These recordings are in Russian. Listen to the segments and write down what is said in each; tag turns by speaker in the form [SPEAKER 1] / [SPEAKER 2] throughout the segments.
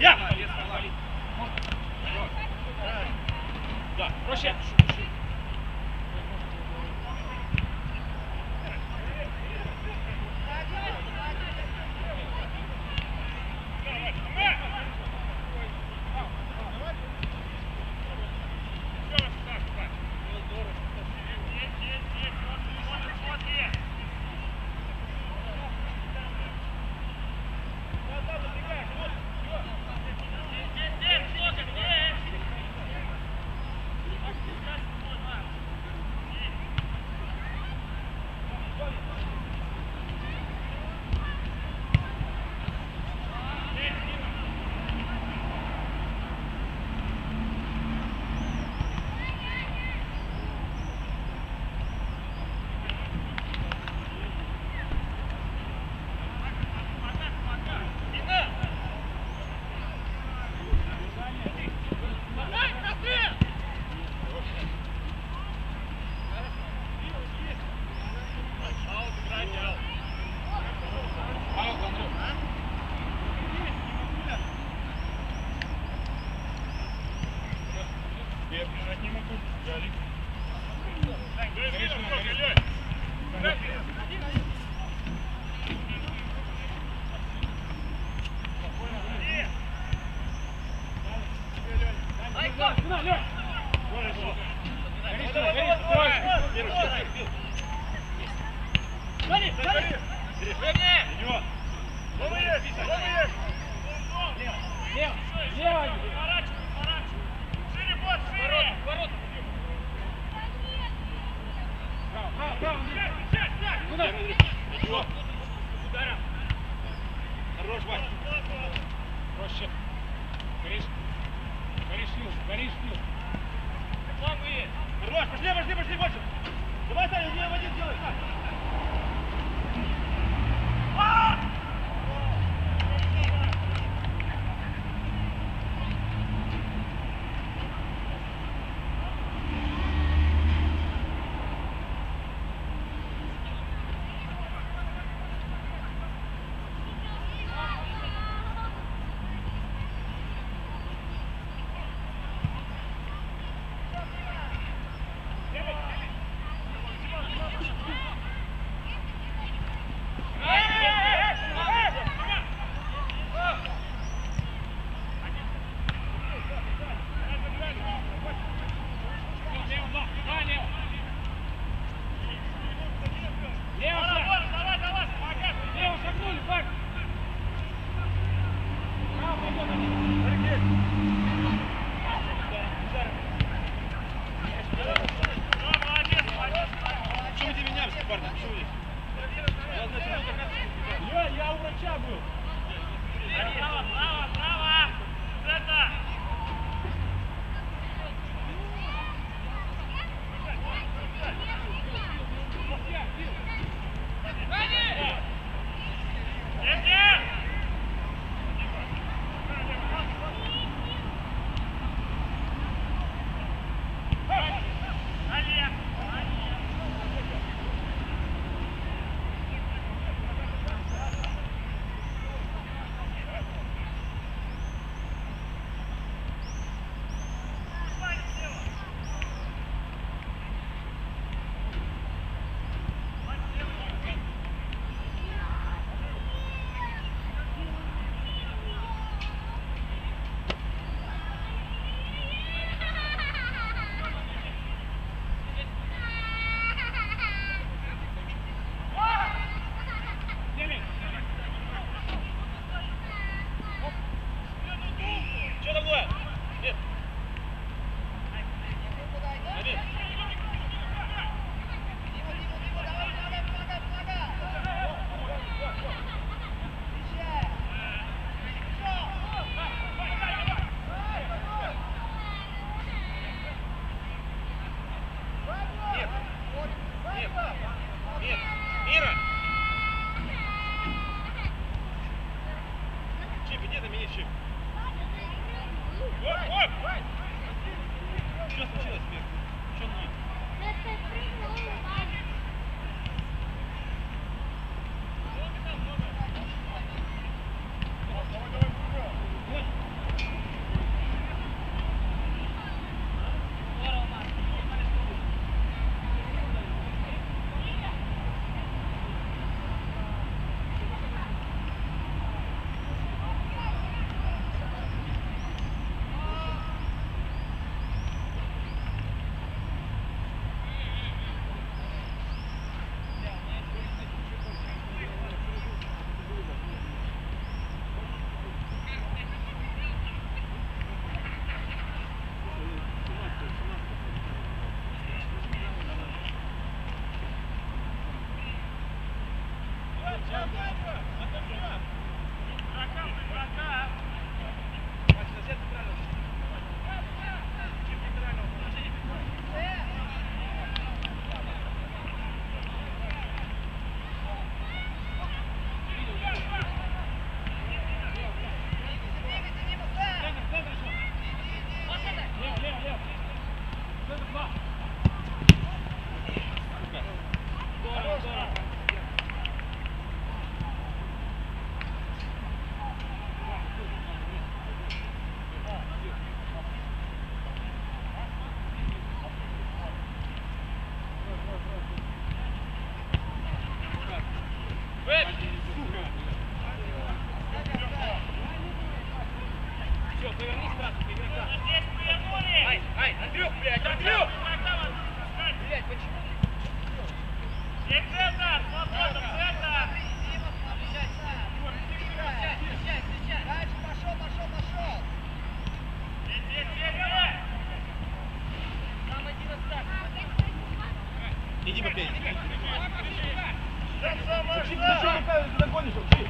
[SPEAKER 1] Да, проще. Я у врача был. Право, право! Это!
[SPEAKER 2] Все, повернись сразу к игрока.
[SPEAKER 1] Здесь повернули.
[SPEAKER 2] Ай, Андрюх, блядь, Андрюх!
[SPEAKER 1] Блядь, почему? Здесь центр, свободно, центр.
[SPEAKER 3] Дальше, пошел.
[SPEAKER 1] Здесь.
[SPEAKER 3] Там один остался.
[SPEAKER 2] Иди попей.
[SPEAKER 1] Зачем
[SPEAKER 2] руками догонишь вообще?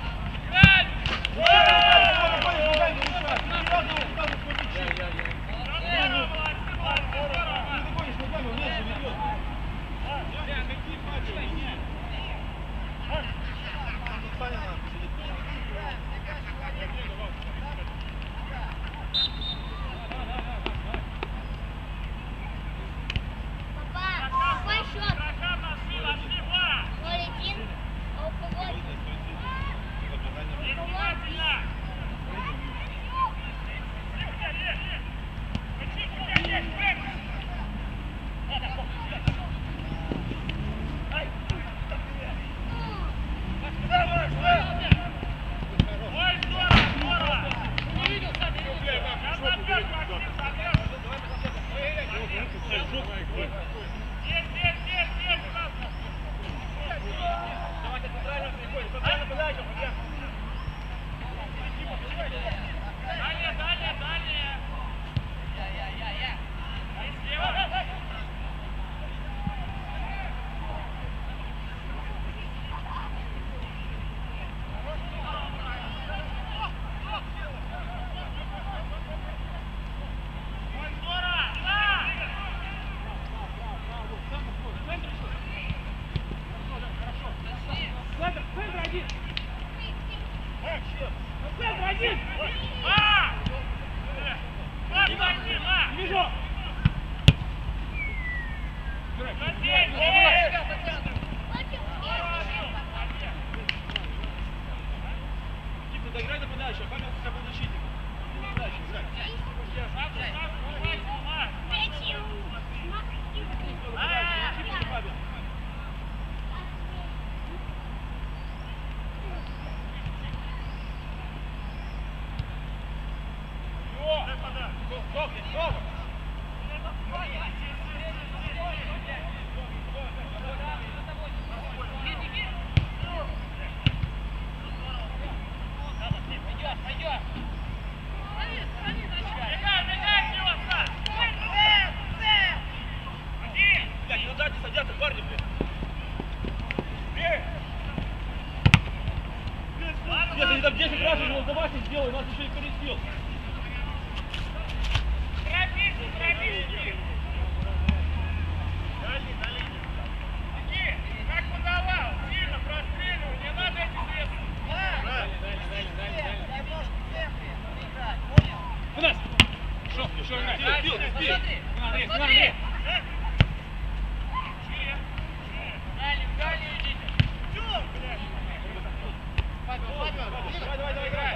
[SPEAKER 2] Доиграй нападающего, память с собой защитник. Дальше, играй. Садятся парни, блядь. Если они там 10 раз уже домашний сделали, нас еще и перестил.
[SPEAKER 1] Как подавал, сильно простреливай, не надо эти средства.
[SPEAKER 3] Дай ножку в центре играть, понял?
[SPEAKER 2] Куда? Что играть? Бил.
[SPEAKER 3] Смотри.
[SPEAKER 1] Далее идите.
[SPEAKER 2] Давай, играй.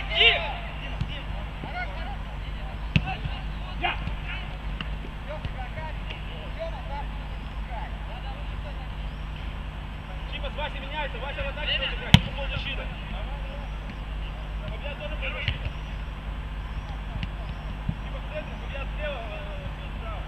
[SPEAKER 2] Тима с Васей меняется, Вася в атаке будет играть, ему ползащита. Фабиан тоже ползащита. Тима в центре, Фабиан слева, справа.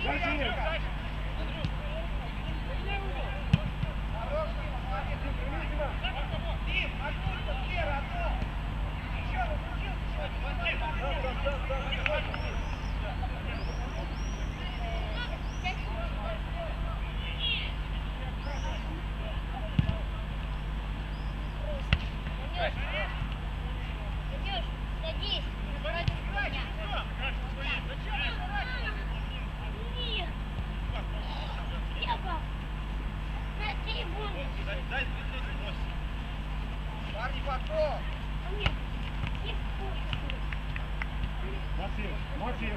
[SPEAKER 3] Дим, откуда? Вера, одно. Еще,
[SPEAKER 4] Садись, против меня. Нет. Ева, на трибуне.
[SPEAKER 3] парни, потом.
[SPEAKER 4] Нет, не вкусно.
[SPEAKER 2] Максим!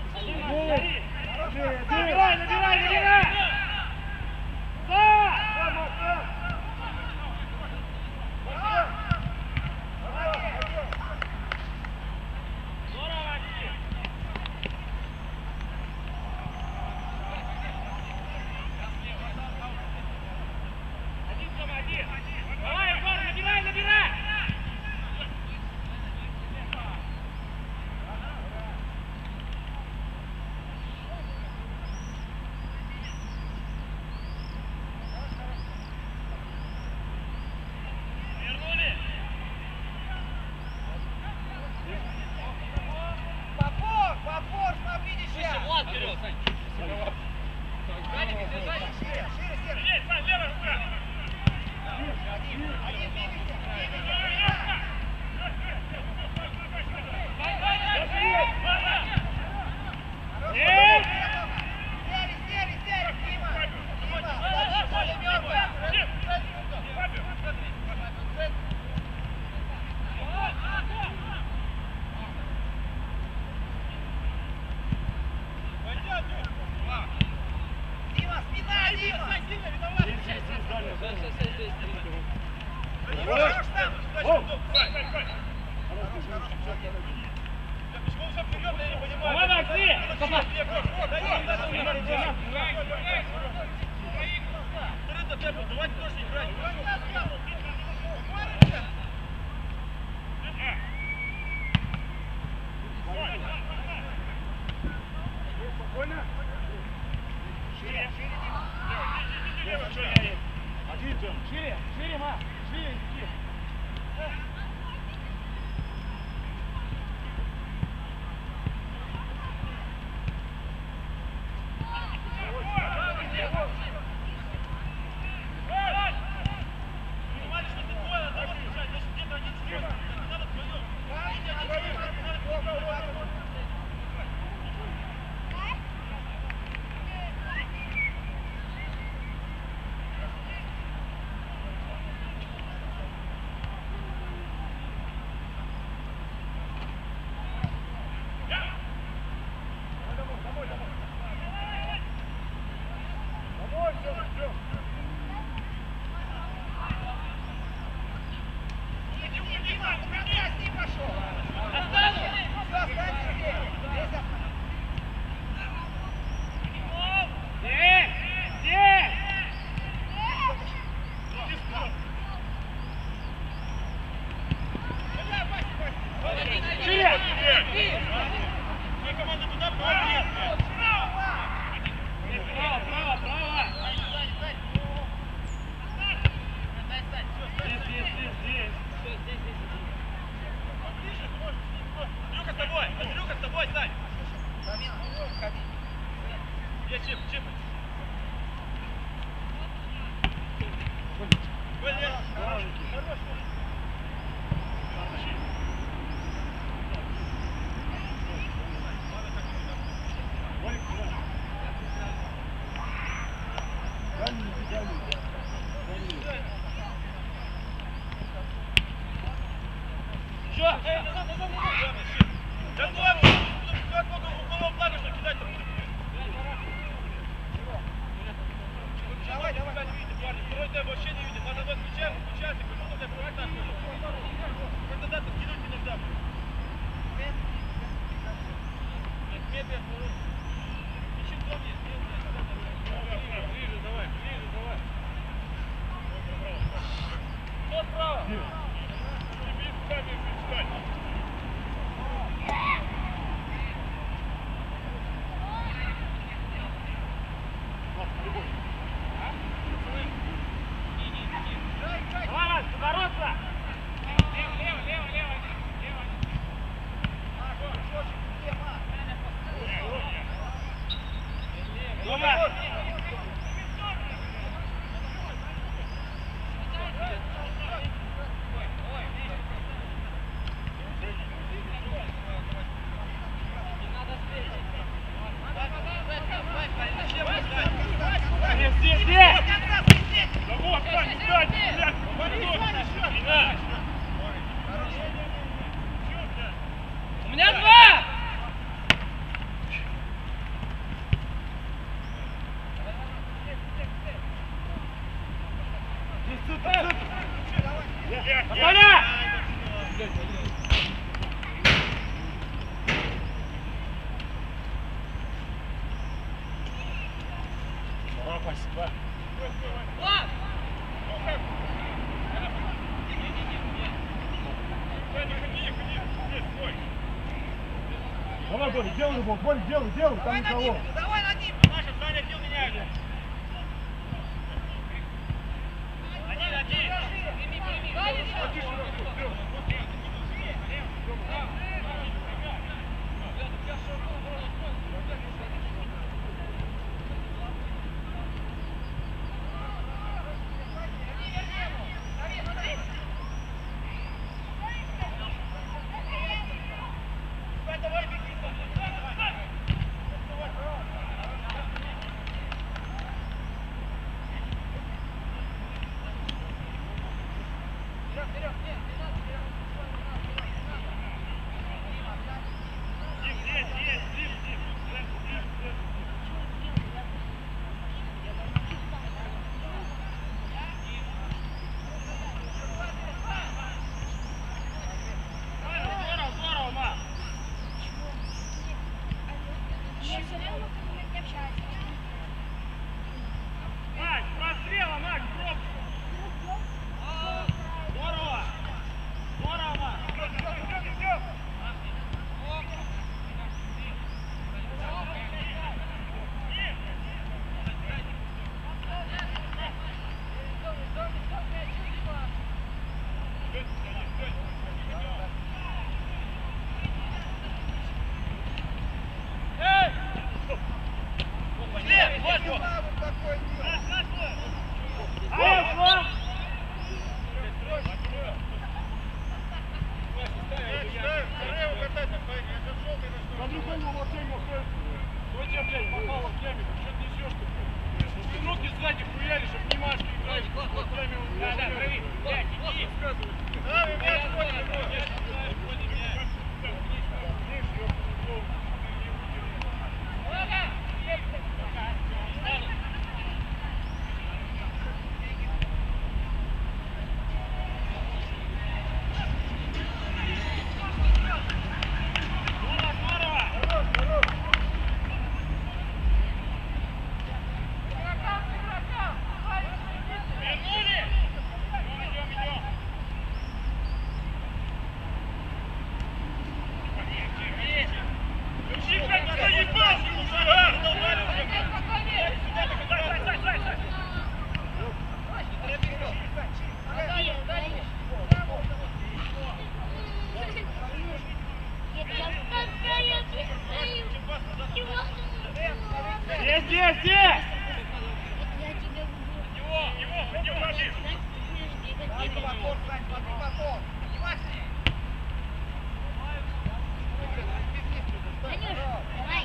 [SPEAKER 1] Набирай, набирай, набирай! Да! Здорово, Максим! Один, Тома, один! Давай, Егор, набирай, набирай! Вернули!
[SPEAKER 3] Попор, смотри, сейчас.
[SPEAKER 2] Влад вперед, Сань!
[SPEAKER 3] Шире, шире.
[SPEAKER 1] Есть, Сань, левая рука!
[SPEAKER 3] Один, двигайся. Сери, Дима. Дима, поле мертвое. Дима, спина, Дима. Хорош там.
[SPEAKER 1] Почему все вперед, я не понимаю?
[SPEAKER 2] Давай, Максим!
[SPEAKER 1] Давайте тоже играть.
[SPEAKER 2] Спокойно!
[SPEAKER 3] Шире, Дима.
[SPEAKER 2] Один, Джон! Шире! Шире, Ма! Шире, иди!
[SPEAKER 3] Дима, куда с ним пошел? Все, останься здесь.
[SPEAKER 1] Андрюха, с тобой, Сань!
[SPEAKER 3] Замена, ходи.
[SPEAKER 1] Я чип.
[SPEAKER 3] Давай, давай.
[SPEAKER 1] Второй темп вообще не видит. Надо включать, кандидата скинуть иногда. Ближе, давай. Кто справа? Рома! Здесь! Да вот, так, не дай, блядь!
[SPEAKER 2] У меня два!
[SPEAKER 1] Поля! Спасибо.
[SPEAKER 5] Давай, Боря, делай любовь, Боря, делай, там
[SPEAKER 3] Давай на
[SPEAKER 5] никого.
[SPEAKER 3] Диму, давай на Диму.
[SPEAKER 1] Наша Саня Дил меняет. Один. Макс, прострела, Макс, пробки. Здорово. Здорово, Макс. Эй! След, вот его.
[SPEAKER 5] По-другому вообще не уходит. Кто тебя, блядь, попало в яме? Ты что несешь ты? Ты ноги сзади хуяли, чтоб внимашки играешь.
[SPEAKER 1] Да, трави. Блядь, иди. Давай, мяч, Здесь!
[SPEAKER 3] Смотри мотор, Сань, смотри мотор. Внимательнее.
[SPEAKER 4] Танюш, давай.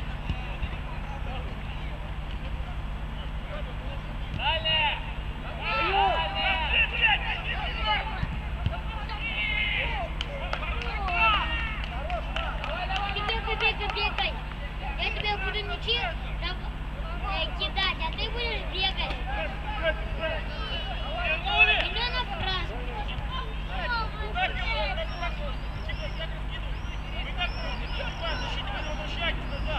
[SPEAKER 1] Далее!
[SPEAKER 4] Бегай. Я тебя буду мячи кидать, а ты будешь бегать. Меня направо.
[SPEAKER 1] Вы так защитника не возвращайтесь назад!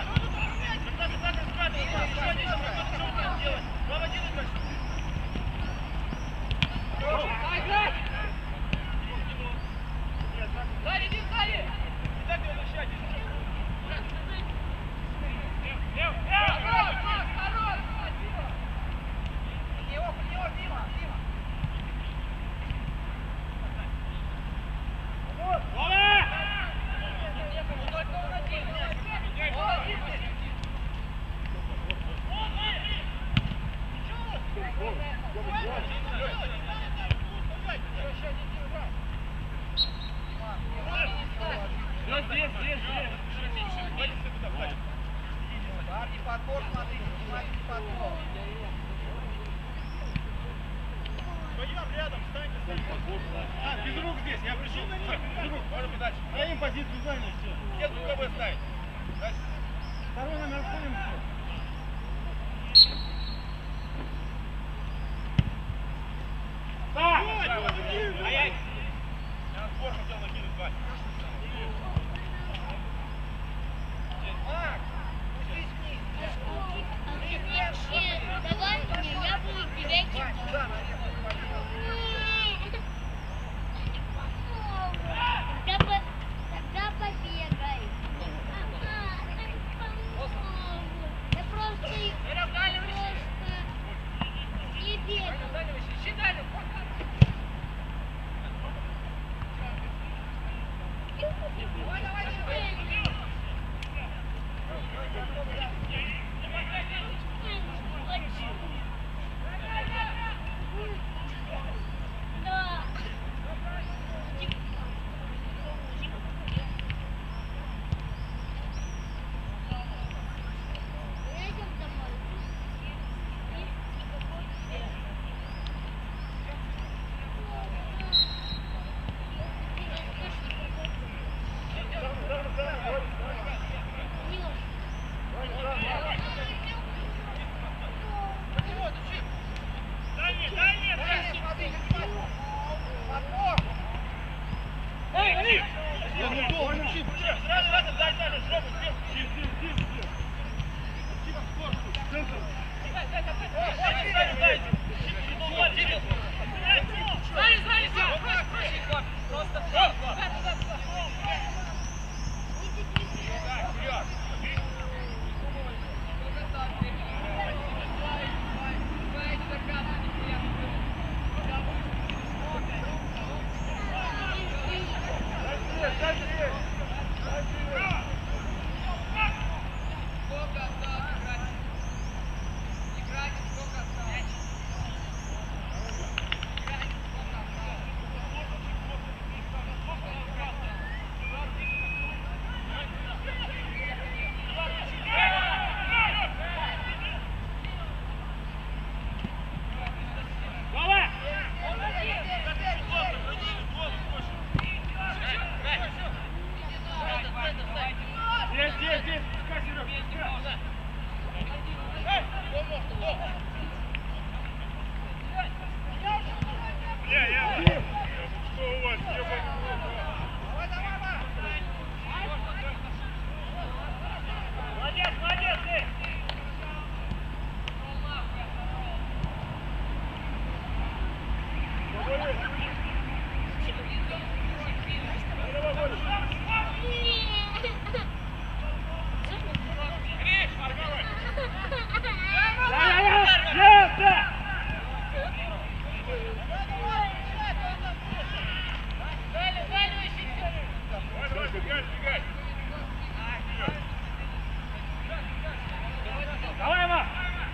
[SPEAKER 3] смотри, внимательно потом.
[SPEAKER 5] Вдвоем рядом, встаньте, встаньте. Без рук здесь, я пришел на них, без рук, можно подальше. Даем позицию, заняли, все. Где тут КБ ставить? Второй номер входим, все. Так! Ай-яй! Я сбор хотел накинуть, Вась.
[SPEAKER 3] Макс, пустись вниз.
[SPEAKER 4] Давай мне, я буду тебя
[SPEAKER 3] Вань,
[SPEAKER 4] кидать.
[SPEAKER 3] сюда, нарезай, пойдем.
[SPEAKER 4] Тогда побегай. Я просто не бегал. Да. Едем домой.
[SPEAKER 5] Эй, Али! Я не должен, Чип! Сразу, дай, жопу, Чип! Чип, скоростью, центр! Здесь, пускай, Серег! Эй, кто? Я. Что у вас?
[SPEAKER 3] Давай, давай.
[SPEAKER 5] Молодец, ты! Давай, Ма!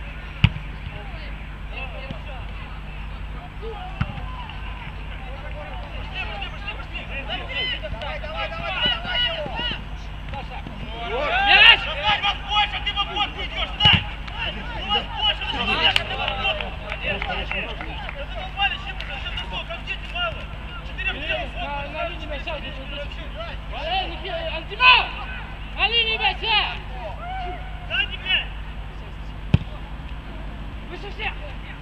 [SPEAKER 1] Мяч! У вас больше, ты в обход идешь, Сань! У вас больше, ты в обход! Это нормально, чем совсем такое, как дети малые. 4 в тело.
[SPEAKER 2] На линии мяча, Антима! На линии мяча!
[SPEAKER 1] Дай тебе!
[SPEAKER 2] Выше всех!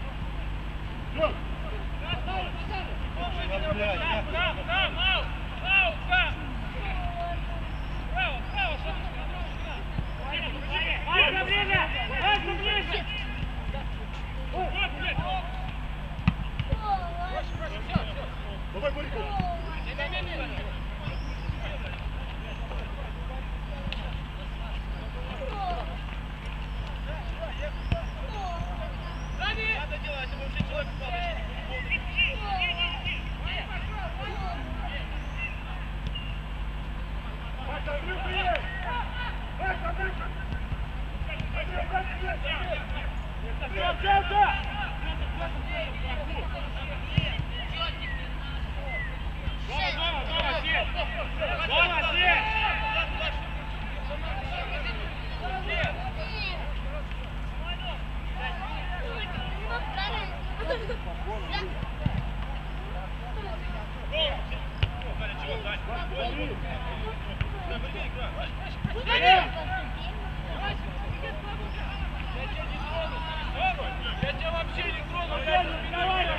[SPEAKER 5] Давай, Борька!
[SPEAKER 1] Надо делать, чтобы вообще человек упал.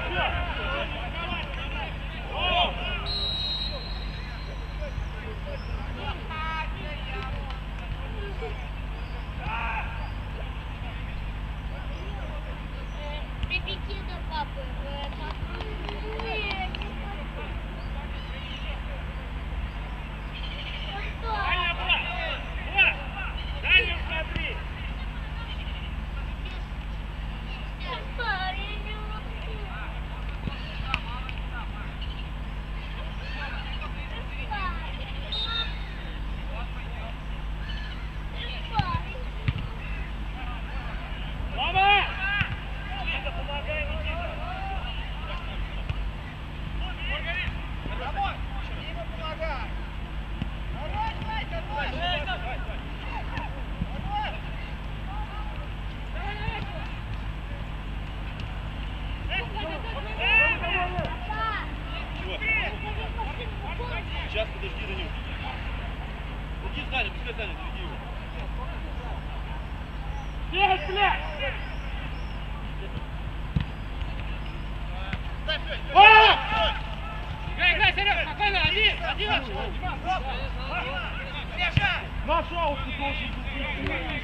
[SPEAKER 4] Репетиция папы.
[SPEAKER 1] Дальняя была! Была! Дальнюю смотри! Мама! Никита, помогай, Никита!
[SPEAKER 3] Работай! Ты ему помогай! Давай, Вася, давай! Давай!
[SPEAKER 2] Сейчас подожди до него. Иди сзади, пускай сзади, заведи его.
[SPEAKER 1] Бегать, блядь! Играй, играй, Серег, спокойно, один!
[SPEAKER 5] Наш аут ты должен быть.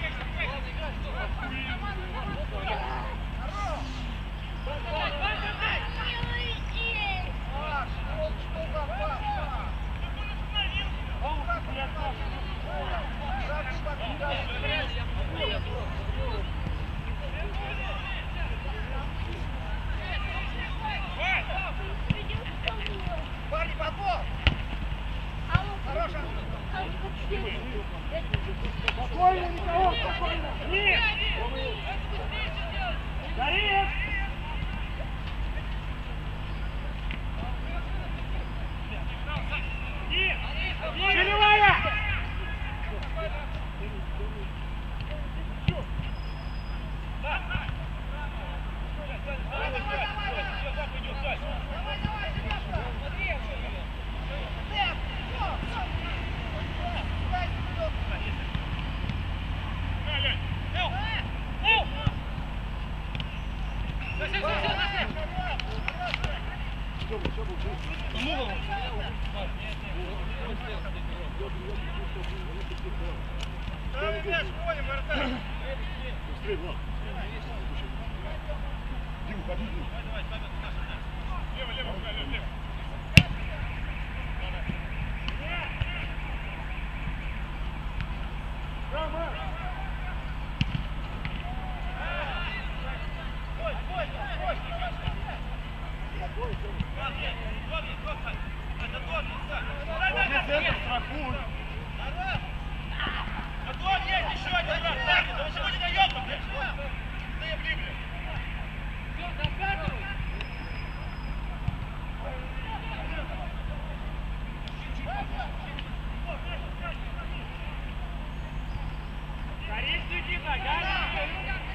[SPEAKER 3] Парни, подбор! Хорошая!
[SPEAKER 5] Спокойно, никого, спокойно.
[SPEAKER 1] Нет! Горит! Черевая!
[SPEAKER 3] Давай, давай, ребята! Лев, дай вперед!
[SPEAKER 5] Ставим мяч, вводим, вратарь. Быстрее, Влад. Дим, ходи, Дим. Лево, лево, лево. Браво! Центр страхует.
[SPEAKER 1] Готов, есть еще один раз! Да вы сегодня даем, блядь! Даем Библию! Горит, Никита, горит!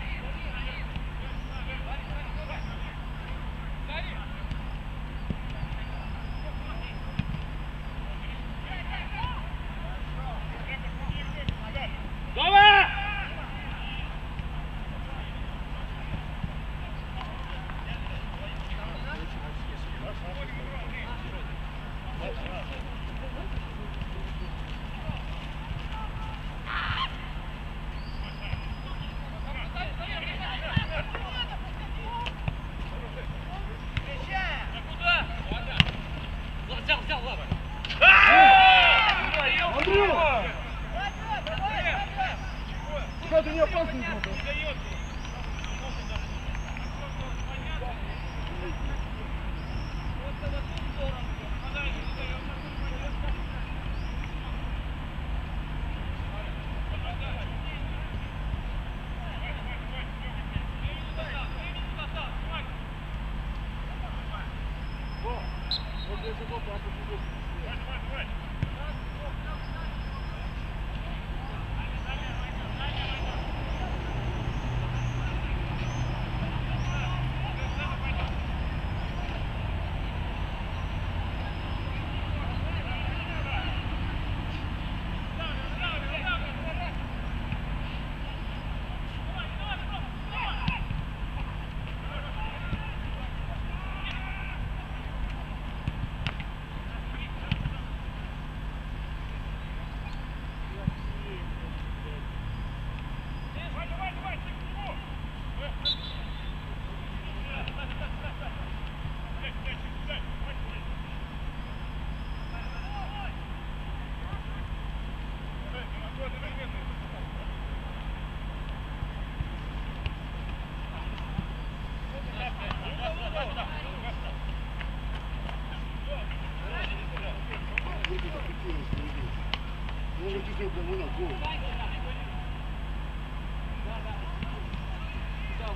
[SPEAKER 1] Готово! Взял, Лава!
[SPEAKER 5] Андрюха! Куда ты не опасный был?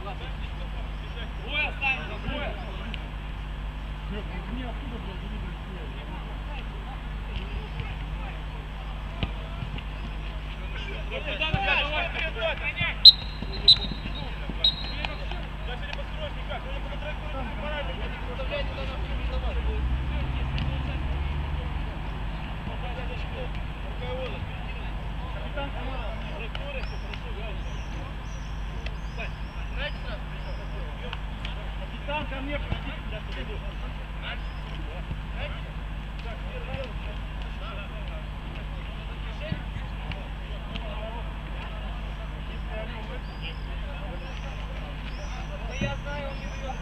[SPEAKER 2] Двое останется, двое.
[SPEAKER 5] Не оттуда, блядь, не видно.
[SPEAKER 2] Куда давай, давай.
[SPEAKER 1] Даже не построишь никак, ну не по траектории параметров, не составляет туда на всю виноват. Руководок.
[SPEAKER 5] Капитан команда.
[SPEAKER 1] Траектория, все хорошо, Галя. Сань, знаете сразу?
[SPEAKER 5] Капитан ко мне, подойди.
[SPEAKER 1] Сейчас подойду. Так, первый.
[SPEAKER 3] Я знаю, он не дает.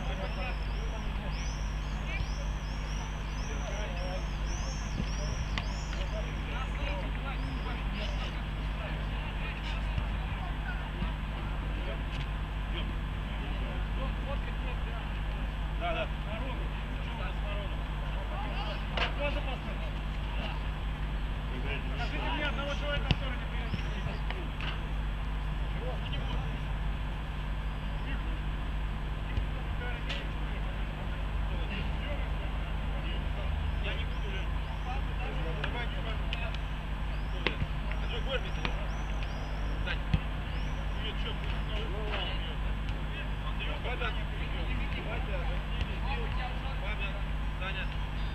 [SPEAKER 1] Да, да.
[SPEAKER 5] Кто запасной? Скажите мне одного человека, который не перейдет.
[SPEAKER 1] Я не буду, Лен. Давай, не важно. Андрей, Горбик. Сань. Привет, что, Андрей, Бабян. Бабян, Саня.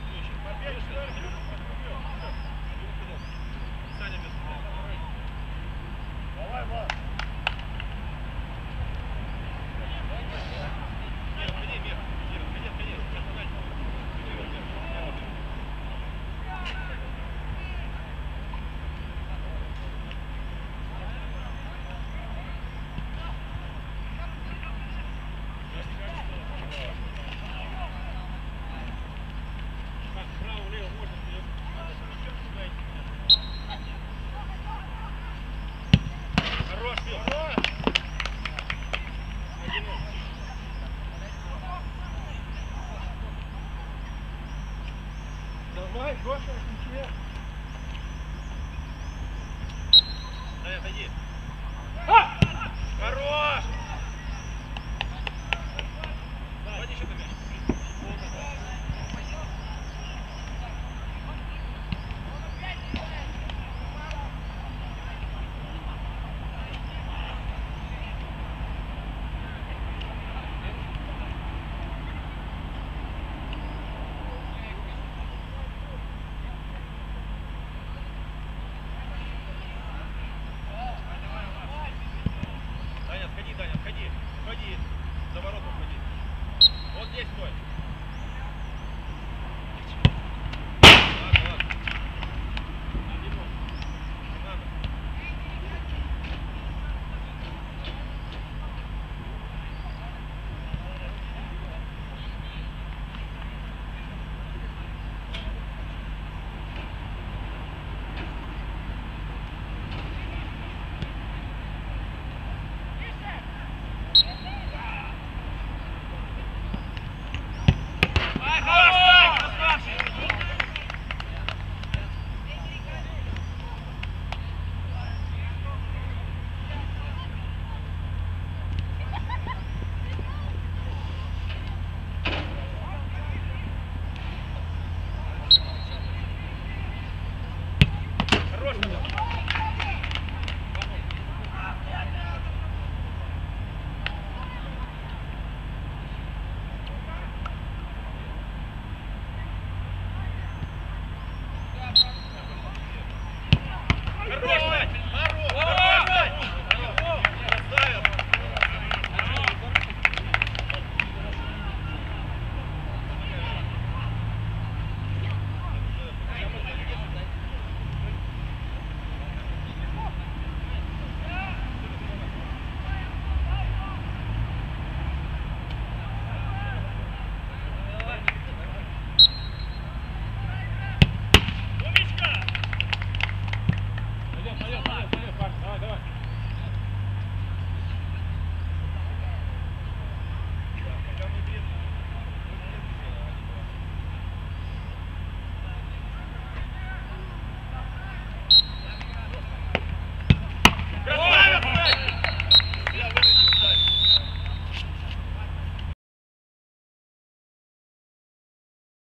[SPEAKER 1] Саня без
[SPEAKER 5] Давай, Влад.
[SPEAKER 1] Мир, ходи, Мир. Мир, ходи, ходи. Сейчас погнать.
[SPEAKER 5] Так, право, лево, можно.
[SPEAKER 1] Хорош, Мир.
[SPEAKER 5] Давай, Гоша.